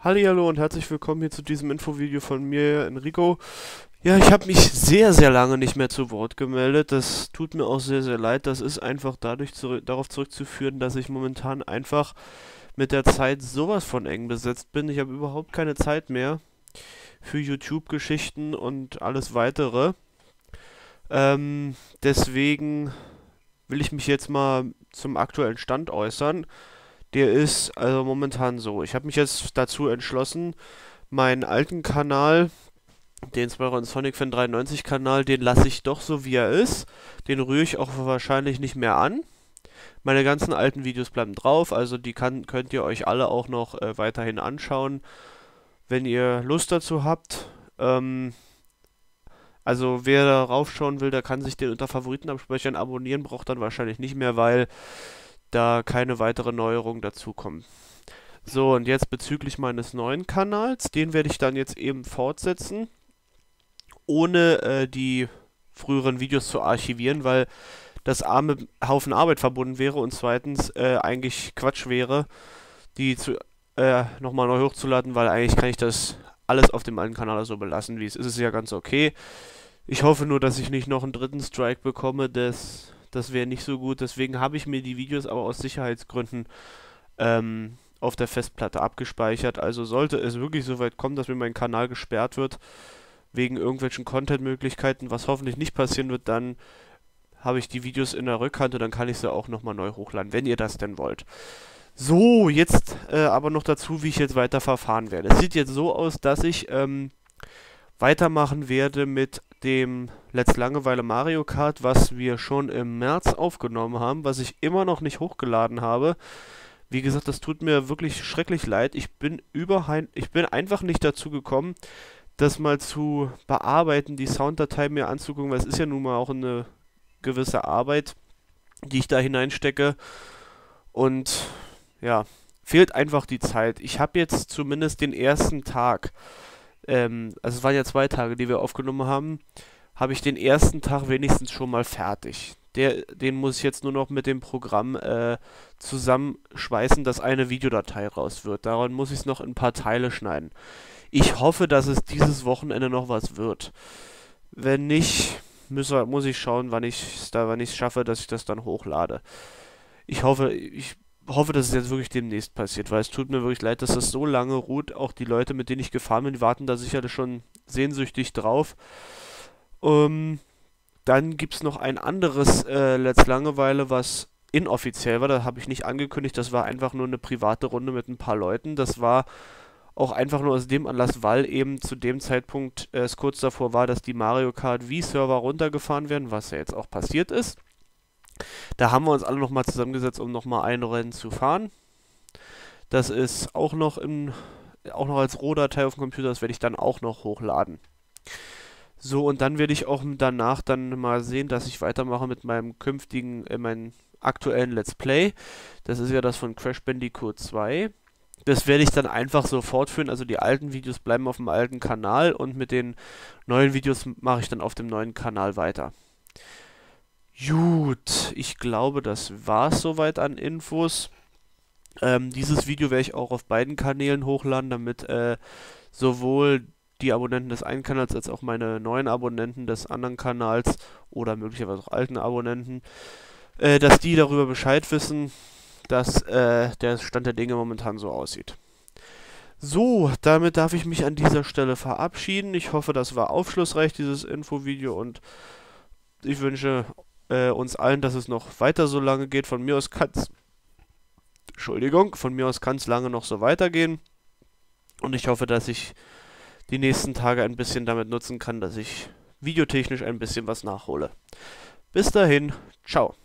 Hallihallo und herzlich willkommen hier zu diesem Infovideo von mir, Enrico. Ja, ich habe mich sehr, sehr lange nicht mehr zu Wort gemeldet. Das tut mir auch sehr, sehr leid. Das ist einfach darauf zurückzuführen, dass ich momentan einfach mit der Zeit sowas von eng besetzt bin. Ich habe überhaupt keine Zeit mehr für YouTube-Geschichten und alles weitere. Deswegen will ich mich jetzt mal zum aktuellen Stand äußern. Der ist also momentan so. Ich habe mich jetzt dazu entschlossen, meinen alten Kanal, den Spyron Sonic Fan 93 Kanal, den lasse ich doch so wie er ist. Den rühre ich auch wahrscheinlich nicht mehr an. Meine ganzen alten Videos bleiben drauf, also die könnt ihr euch alle auch noch weiterhin anschauen, wenn ihr Lust dazu habt. Also wer darauf schauen will, der kann sich den unter Favoriten abspeichern. Abonnieren braucht dann wahrscheinlich nicht mehr, weil da keine weitere Neuerung dazukommen. So, und jetzt bezüglich meines neuen Kanals, den werde ich dann jetzt eben fortsetzen, ohne die früheren Videos zu archivieren, weil das A mit Haufen Arbeit verbunden wäre und zweitens eigentlich Quatsch wäre, die nochmal neu hochzuladen, weil eigentlich kann ich das alles auf dem alten Kanal so belassen, wie es ist. Es ist ja ganz okay. Ich hoffe nur, dass ich nicht noch einen dritten Strike bekomme, das wäre nicht so gut. Deswegen habe ich mir die Videos aber aus Sicherheitsgründen auf der Festplatte abgespeichert. Also sollte es wirklich so weit kommen, dass mir mein Kanal gesperrt wird, wegen irgendwelchen Content-Möglichkeiten, was hoffentlich nicht passieren wird, dann habe ich die Videos in der Rückhand und dann kann ich sie auch nochmal neu hochladen, wenn ihr das denn wollt. So, jetzt aber noch dazu, wie ich jetzt weiter verfahren werde. Es sieht jetzt so aus, dass ich weitermachen werde mit dem Let's Langeweile Mario Kart, was wir schon im März aufgenommen haben, was ich immer noch nicht hochgeladen habe. Wie gesagt, das tut mir wirklich schrecklich leid. Ich bin einfach nicht dazu gekommen, das mal zu bearbeiten, die Sounddatei mir anzugucken, weil es ist ja nun mal auch eine gewisse Arbeit, die ich da hineinstecke. Und ja, fehlt einfach die Zeit. Ich habe jetzt zumindest den ersten Tag, also es waren ja 2 Tage, die wir aufgenommen haben, habe ich den ersten Tag wenigstens schon mal fertig. Den muss ich jetzt nur noch mit dem Programm zusammenschweißen, dass eine Videodatei raus wird. Daran muss ich es noch in ein paar Teile schneiden. Ich hoffe, dass es dieses Wochenende noch was wird. Wenn nicht, muss ich schauen, wann ich es schaffe, dass ich das dann hochlade. Ich hoffe, dass es jetzt wirklich demnächst passiert, weil es tut mir wirklich leid, dass das so lange ruht. Auch die Leute, mit denen ich gefahren bin, die warten da sicherlich schon sehnsüchtig drauf. Dann gibt es noch ein anderes Let's Langeweile, was inoffiziell war. Da habe ich nicht angekündigt, das war einfach nur eine private Runde mit ein paar Leuten. Das war auch einfach nur aus dem Anlass, weil eben zu dem Zeitpunkt es kurz davor war, dass die Mario Kart Wii-Server runtergefahren werden, was ja jetzt auch passiert ist. Da haben wir uns alle nochmal zusammengesetzt, um nochmal ein Rennen zu fahren. Das ist auch noch als Rohdatei auf dem Computer, das werde ich dann auch noch hochladen. So, und dann werde ich auch danach dann mal sehen, dass ich weitermache mit meinem meinem aktuellen Let's Play. Das ist ja das von Crash Bandicoot 2. Das werde ich dann einfach so fortführen, also die alten Videos bleiben auf dem alten Kanal und mit den neuen Videos mache ich dann auf dem neuen Kanal weiter. Gut, ich glaube, das war's soweit an Infos. Dieses Video werde ich auch auf beiden Kanälen hochladen, damit sowohl die Abonnenten des einen Kanals als auch meine neuen Abonnenten des anderen Kanals oder möglicherweise auch alten Abonnenten, dass die darüber Bescheid wissen, dass der Stand der Dinge momentan so aussieht. So, damit darf ich mich an dieser Stelle verabschieden. Ich hoffe, das war aufschlussreich, dieses Infovideo, und ich wünsche uns allen, dass es noch weiter so lange geht. Von mir aus kann es lange noch so weitergehen. Und ich hoffe, dass ich die nächsten Tage ein bisschen damit nutzen kann, dass ich videotechnisch ein bisschen was nachhole. Bis dahin, ciao.